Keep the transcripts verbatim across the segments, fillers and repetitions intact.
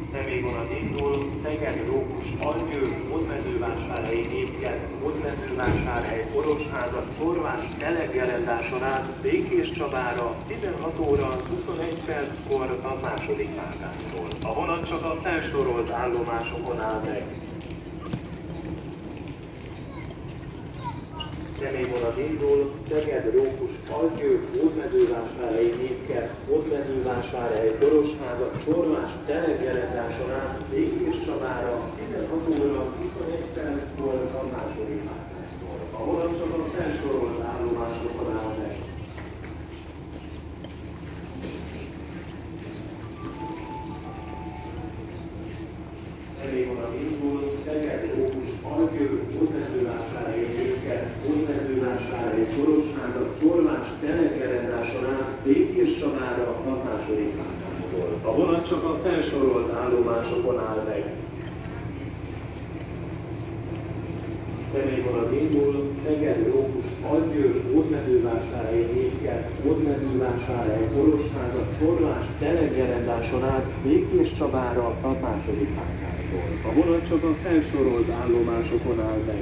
Személyvonat indul, Szeged, Rókus, Algyő, Hódmezővásárhelyi, Népkert, Hódmezővásárhely, Orosháza, Csorvás, Teleggerendáson át Békés Csabára tizenhat óra huszonegy perckor a második vágástól. A vonat csak a felsorolt állomásokon áll meg. Személyvonat indul, Szeged, Rókus, Algyő, Hódmezővásárhelyi, Népkert, Hódmezővásárhely, Orosháza, Csorvás, Teleggerendáson át Békés Csabára tizenhat óra huszonegy perckor a második vágástól. A vonat csak a felsorolt állomásokon áll meg. Személyvonat indul, Szeged, Rókus, Algyő, Hódmezővásárhelyi, Népkert, Hódmezővásárhely, Orosháza, Csorvás, Teleggerendáson át Békés Csabára a második vágástól. A vonat csak a felsorolt állomásokon áll meg. Személyvonat indul, Szeged, Rókus, Algyő, Hódmezővásárhelyi, Népkert, Hódmezővásárhely, Orosháza, Csorvás, Teleggerendáson át Békés Csabára a második vágástól. A vonat csak a felsorolt állomásokon áll meg.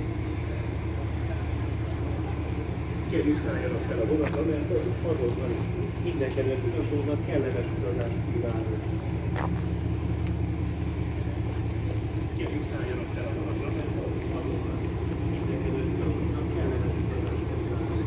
Kérjük, szálljanak fel a vonatra, mert az azonnal minden kedves utasoknak kellemes utazást kívánunk. Kérjük, szálljanak fel a vonatra, mert az azonnal minden kedves utasoknak kellemes utazást kívánunk.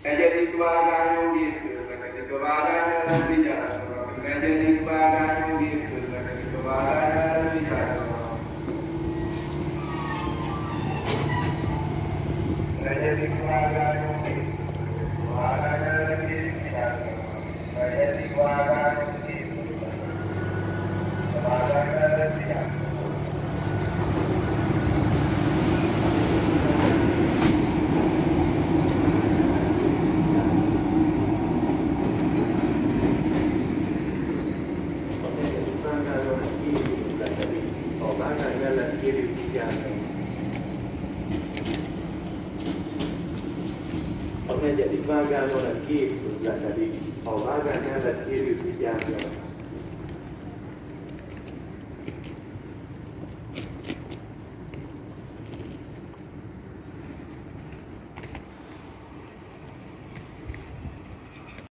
Negyedik vágányon gép közlekedik, a vágány ellen vigyázzanak. Negyedik vágányon gép közlekedik, a vágány ellen vigyázzanak. Negyedik vágányon gép közlekedik, a vágány ellen vigyázzanak. Negyedik vágányon gép közlekedik, a vágány ellen vigyázzanak. A vágány mellett kérjük vigyázni. A negyedik vágányon egy gép közlekedik. A vágány mellett kérjük vigyázni.